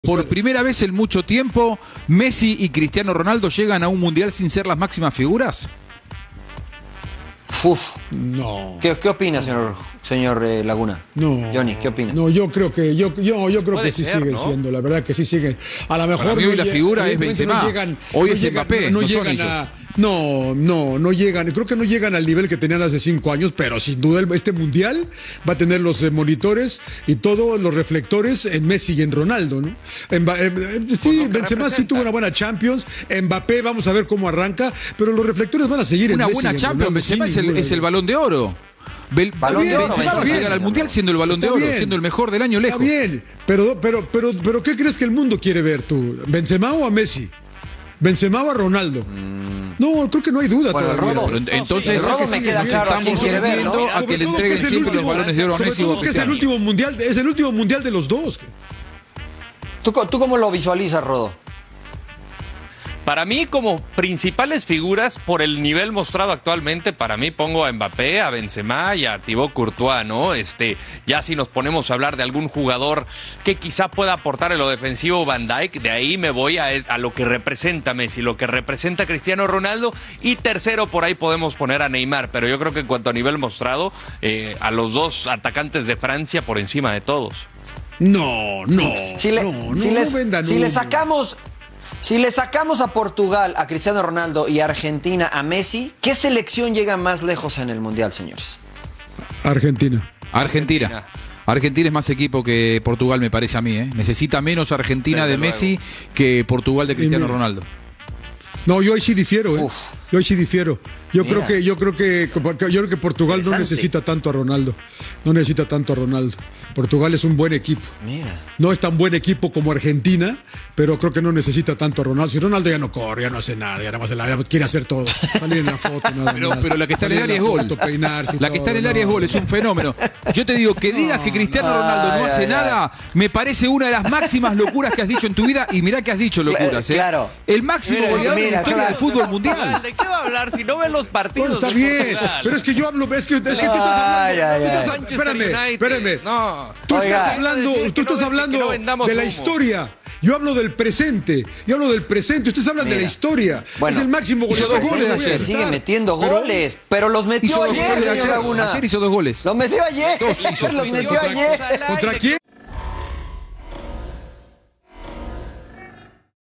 Por primera vez en mucho tiempo, Messi y Cristiano Ronaldo llegan a un mundial sin ser las máximas figuras. No. ¿Qué opina, señor Laguna? No. Johnny, ¿qué opinas? No, yo creo que sí siguen siendo, la verdad que sí siguen. A lo mejor para mí hoy la figura es Benzema. Hoy es Mbappé, no llegan no llegan, creo que no llegan al nivel que tenían hace 5 años, pero sin duda este mundial va a tener los monitores y todos los reflectores en Messi y en Ronaldo, ¿no? Sí, Benzema sí tuvo una buena Champions, Mbappé vamos a ver cómo arranca, pero los reflectores van a seguir en Messi. Una buena Champions, Benzema es el Balón de Oro. Balón de Oro, Benzema va a llegar al mundial siendo el Balón de Oro, siendo el mejor del año lejos. Está bien, pero ¿qué crees que el mundo quiere ver tú? ¿Benzema o a Messi? ¿Benzema o a Ronaldo? No, creo que no hay duda todavía. Rodo, entonces, el Rodo me queda claro a quién quiere ver, ¿no? A que le entreguen siempre los balones de oro a Messi. Que es el último mundial de los dos. ¿Tú cómo lo visualizas, Rodo? Para mí, como principales figuras, por el nivel mostrado actualmente, para mí pongo a Mbappé, a Benzema y a Thibaut Courtois, ¿no? Ya si nos ponemos a hablar de algún jugador que quizá pueda aportar en lo defensivo, Van Dijk, de ahí me voy a lo que representa Messi, lo que representa Cristiano Ronaldo, y tercero por ahí podemos poner a Neymar, pero yo creo que en cuanto a nivel mostrado, a los dos atacantes de Francia por encima de todos. Si le sacamos a Portugal, a Cristiano Ronaldo y a Argentina a Messi, ¿qué selección llega más lejos en el Mundial, señores? Argentina es más equipo que Portugal, me parece a mí, ¿eh? Necesita menos Argentina de Messi que Portugal de Cristiano Ronaldo. No, yo ahí sí difiero, ¿eh? Yo ahí sí difiero. Yo creo que Portugal no necesita tanto a Ronaldo. No necesita tanto a Ronaldo. Portugal es un buen equipo. No es tan buen equipo como Argentina, pero creo que no necesita tanto a Ronaldo. Si Ronaldo ya no corre, ya no hace nada, ya nada más quiere hacer todo. Salir en la foto, nada más. Pero la que está en el área es gol. La que está en el área es gol, es un fenómeno. Yo te digo, que digas que Cristiano Ronaldo no hace nada, me parece una de las máximas locuras que has dicho en tu vida. Y mirá que has dicho locuras, ¿eh? Claro. El máximo goleador de la historia del fútbol mundial. ¿De qué va a hablar si no ven los partidos? Está bien, pero es que yo hablo, es que tú estás hablando. Espérame. No. Tú estás hablando de la historia. Yo hablo del presente. Ustedes hablan de la historia. Bueno, es el máximo goleador. Sigue metiendo goles, pero los metió ayer, señor Laguna. Ayer hizo 2 goles. Los metió ayer. Los metió ayer. ¿Contra quién?